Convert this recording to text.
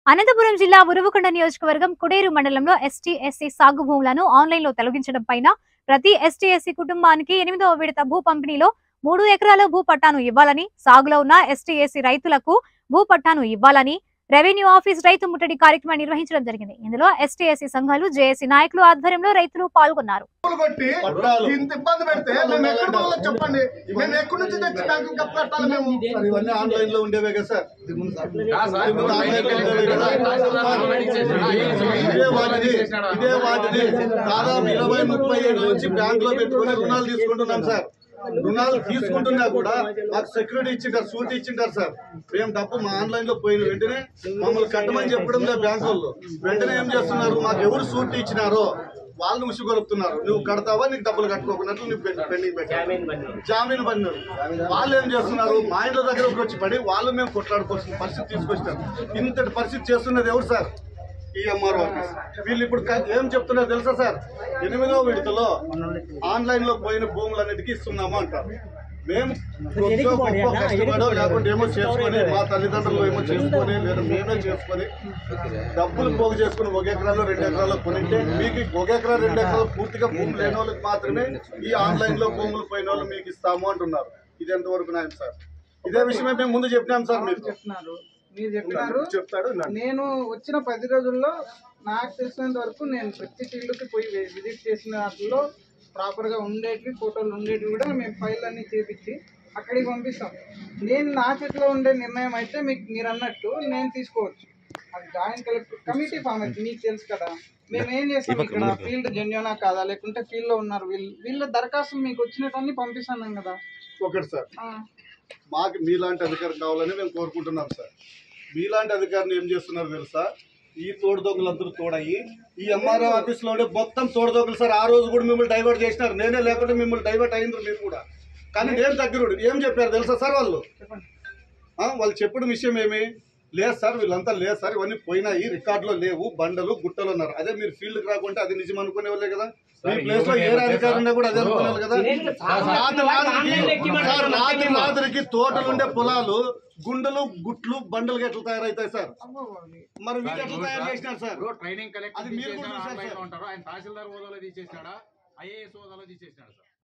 అనంతపురం జిల్లా ఉరువకొండ నియోజకవర్గం కుడేరు మండలంలో ఎస్టీ ఎస్సీ సాగు భూములను ఆన్లైన్ లో తొలగించడం పైన ప్రతి ఎస్టీ ఎస్సీ కుటుంబానికి 8వ విడత భూ పంపిణీలో 3 ఎకరాల భూ పట్టాను ఇవ్వాలని, సాగులో ఉన్న ఎస్టీ ఎస్సీ రైతులకు భూ పట్టాను ఇవ్వాలని రెవెన్యూ ఆఫీస్ రైతు ముట్టడి కార్యక్రమం నిర్వహించడం జరిగింది. ఇందులో ఎస్టీ ఎస్సీ సంఘాలు, జేఏసీ నాయకులు ఆధ్వర్యంలో రైతులు పాల్గొన్నారు. రుణాలు తీసుకుంటున్నా కూడా మాకు సెక్యూరిటీ ఇచ్చింటారు, సూట్ ఇచ్చింటారు సార్. మేము డబ్బు మా ఆన్లైన్ లో పోయిన వెంటనే మమ్మల్ని కట్టమని చెప్పడం లేదు బ్యాంకు వాళ్ళు. వెంటనే ఏం చేస్తున్నారు, మాకు ఎవరు సూట్ ఇచ్చినారో వాళ్ళు ఉసిగొలుపుతున్నారు. నువ్వు కడతావా, నీకు డబ్బులు కట్టుకోకున్నట్లు నువ్వు పెండింగ్ పెట్టావు, జామీన్ పడినారు. వాళ్ళు ఏం చేస్తున్నారు, మా ఇంట్లో దగ్గరకు వచ్చి పడి వాళ్ళు మేము కొట్లాడుకోవాల్సిన పరిస్థితి తీసుకొచ్చారు. ఇంతటి పరిస్థితి చేస్తున్నది ఎవరు సార్? ఈ ఎంఆర్ఓ ఆఫీస్. వీళ్ళు ఇప్పుడు ఏం చెప్తున్నారు తెలుసా సార్? 8వ విడతలో ఆన్లైన్ లో పోయిన భూములన్నిటికీ ఇస్తున్నాము అంటారు. మేము కష్టపడో లేకుంటే ఏమో చేసుకొని, మా తల్లిదండ్రులు ఏమో చేసుకొని, లేదా మేమే చేసుకొని డబ్బులు పోగు చేసుకుని 1 ఎకరాలో 2 ఎకరాల్లో కొనింటే, మీకు 1 ఎకరా 2 ఎకరాలు పూర్తిగా భూములు లేని వాళ్ళకి మాత్రమే ఈ ఆన్లైన్ లో భూములు పోయిన వాళ్ళు మీకు ఇస్తాము అంటున్నారు. ఇది ఎంతవరకు న్యాయం సార్? ఇదే విషయమే మేము ముందు చెప్పినాం సార్. మీరు చెప్తారు. నేను వచ్చిన 10 రోజుల్లో నాకు తెలిసినంత వరకు నేను ప్రతి ఫీల్డ్కి పోయి విజిట్ చేసిన వాటిలో ప్రాపర్గా ఉండేటివి, ఫోటోలు ఉండేటివి కూడా మేము ఫైల్ అన్ని చేపించి అక్కడికి పంపిస్తాం. నేను నా చేతిలో ఉండే నిర్ణయం అయితే మీరు అన్నట్టు నేను తీసుకోవచ్చు. అది జాయింట్ కలెక్టర్ కమిటీ ఫామ్ అయితే మీకు తెలుసు కదా. మేము ఏం చేస్తాం, ఇక్కడ ఫీల్డ్ జెన్యునా కాదా, లేకుంటే ఫీల్డ్లో ఉన్నారు వీళ్ళ దరఖాస్తు మీకు వచ్చినవన్నీ పంపిస్తున్నాం కదా. ఒకటి సార్, మాకు మీలాంటి అధికారం కావాలని మేము కోరుకుంటున్నాం సార్. మీలాంటి అధికారులు ఏం చేస్తున్నారు తెలుసా? ఈ తోడుదొంగలందరూ తోడయ్యి ఈ ఎంఆర్ఓ ఆఫీస్లో ఉండే మొత్తం తోడుదొంగలు సార్. ఆ రోజు కూడా మిమ్మల్ని డైవర్ట్ చేసినారు. నేనే లేకుంటే మిమ్మల్ని డైవర్ట్ అయింది మీరు కూడా. కానీ నేను దగ్గరుడు ఏం చెప్పారు తెలుసా సార్? వాళ్ళు చెప్పిన విషయం ఏమి లేదు సార్, వీళ్ళంతా లేదు సార్, ఇవన్నీ పోయినాయి, రికార్డులో లేవు, బండలు గుట్టలు ఉన్నారు. అదే మీరు ఫీల్డ్కి రాకుంటే అది నిజం అనుకునే వాళ్ళే కదా. మీ ప్లేస్ లో ఏ అధికారి ఉన్నా కూడా అదే అనుకున్నారు కదా. రాత్రికి తోటలుండే పొలాలు గుండెలు గుట్లు బండలు ఎట్లా తయారవుతాయి సార్? మరి మీరు ఎట్లా తయారు చేసినారు సార్? ట్రైనింగ్ కలెక్టర్ అది మీరు కూడా చూసారు. ఆయన తహసీల్దార్ హోదాలో తీసేసినాడా, ఐఏఎస్ హోదాలో తీసేసినాడు సార్.